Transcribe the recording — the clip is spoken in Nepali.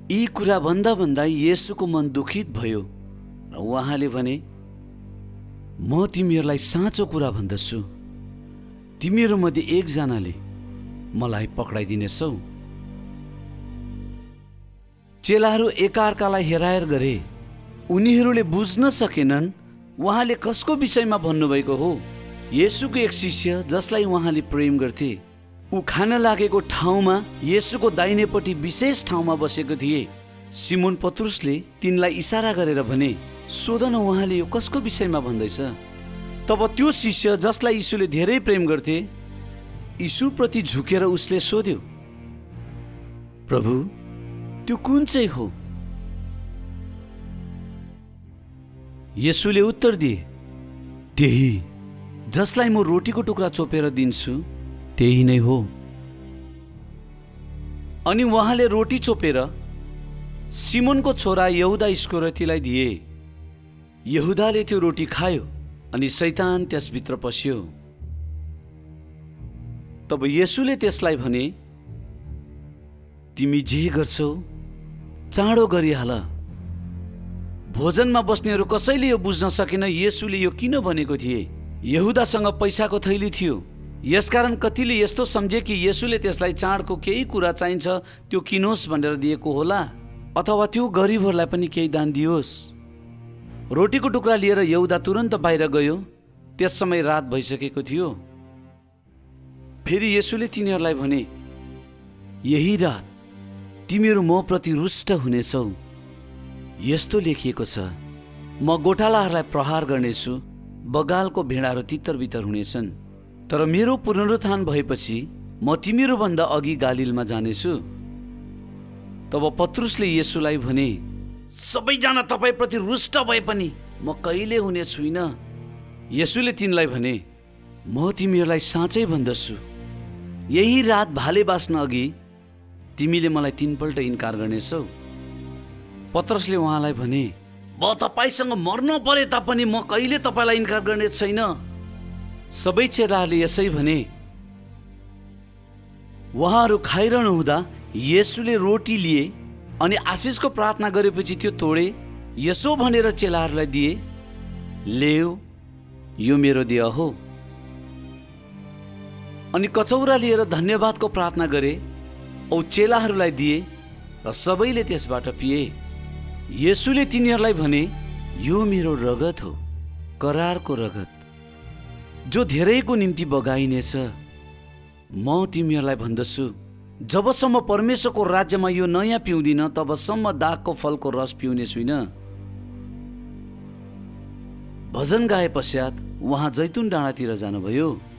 यी कुरा भन्दा भन्दा येशूको मन दुखित भयो र उहाँले भने, म तिमीहरूलाई साँचो कुरा भन्दछु, तिमीहरूमध्ये एकजनाले मलाई पक्राइदिनेछौ। चेलाहरू एकाअर्कालाई हेराहेर गरे। उनीहरूले बुझ्न सकेनन् उहाँले कसको विषयमा भन्नुभएको हो। येशूको एक शिष्य जसलाई उहाँले प्रेम गर्थे, ऊ खान लागेको ठाउँमा येशूको दाहिनेपट्टि विशेष ठाउँमा बसेको थिए। सिमोन पत्रुसले तिनलाई इसारा गरेर भने, सोध न उहाँले यो कसको विषयमा भन्दैछ। तब त्यो शिष्य जसलाई यीशुले धेरै प्रेम गर्थे, यीशुप्रति झुकेर उसले सोध्यो, प्रभु, त्यो कुन चाहिँ हो? येशूले उत्तर दिए, त्यही जसलाई म रोटीको टुक्रा चोपेर दिन्छु, त्यही नै हो। अनि उहाँले रोटी चोपेर सिमोनको छोरा यहुदा इस्करियोतीलाई दिए। यहुदाले त्यो रोटी खायो अनि शैतान त्यसभित्र पस्यो। तब येशूले त्यसलाई भने, तिमी जे गर्छौ चाँडो गरिहाल। भोजनमा बस्नेहरू कसैले यो बुझ्न सकेन येशूले यो किन भनेको थिए। यहुदासँग पैसाको थैली थियो, यसकारण कतिले यस्तो सम्झे कि येशूले त्यसलाई चाडको केही कुरा चाहिन्छ त्यो किनोस् भनेर दिएको होला, अथवा त्यो गरिबहरूलाई पनि केही दान दियोस्। रोटीको टुक्रा लिएर यहुदा तुरन्त बाहिर गयो। त्यस समय रात भइसकेको थियो। फेरि येशूले तिनीहरूलाई भने, यही रात तिमीहरू म प्रति रुष्ट हुनेछौ। यस्तो लेखिएको छ, म गोठालाहरूलाई प्रहार गर्नेछु, बगालको भेडाहरू तित्तर बित्तर हुनेछन्। तर मेरो पुनरुत्थान भएपछि म तिमीहरूभन्दा अघि गालिलमा जानेछु। तब पत्रुसले येशूलाई भने, सबैजना तपाईँप्रति रुष्ट भए पनि म कहिले हुने छुइनँ। येशूले तिनलाई भने, म तिमीहरूलाई साँच्चै भन्दछु, यही रात भाले बाँच्न अघि तिमीले मलाई 3 पल्ट इन्कार गर्नेछौ। पत्रुसले उहाँलाई भने, म तपाईँसँग मर्न परे तापनि म कहिले तपाईँलाई इन्कार गर्ने छैन। सबै चेलाहरूले यसै भने। उहाँहरू खाइरहनु हुँदा येशूले रोटी लिए अनि आशिषको प्रार्थना गरेपछि त्यो तोडे, यसो भनेर चेलाहरूलाई दिए, लेऊ, यो मेरो देह हो। अनि कचौरा लिएर धन्यवादको प्रार्थना गरे औ चेलाहरूलाई दिए र सबैले त्यसबाट पिए। येशूले तिनीहरूलाई भने, यो मेरो रगत हो, करारको रगत, जो धेरैको निम्ति बगाइनेछ। म तिमीहरूलाई भन्दछु, जबसम्म परमेश्वरको राज्यमा यो नयाँ पिउँदिन तबसम्म दागको फलको रस पिउने छुइनँ। भजन गाए पश्चात उहाँ जैतुन डाँडातिर जानुभयो।